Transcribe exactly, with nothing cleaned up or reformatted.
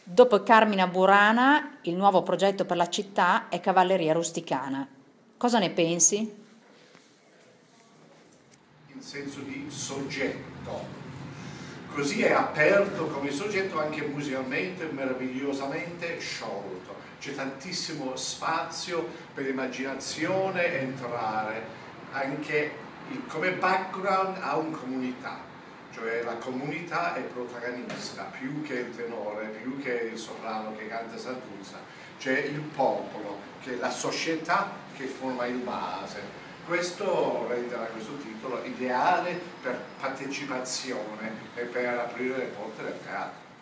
Dopo Carmina Burana, il nuovo progetto per la città è Cavalleria Rusticana. Cosa ne pensi? In senso di soggetto. Così è aperto come soggetto, anche musealmente, meravigliosamente sciolto. C'è tantissimo spazio per immaginazione entrare, anche il, come background ha una comunità, cioè la comunità è protagonista, più che il tenore, più che il soprano che canta Santuzza, c'è il popolo, che è la società che forma il base. Questo renderà questo titolo ideale per partecipazione e per aprire le porte del teatro.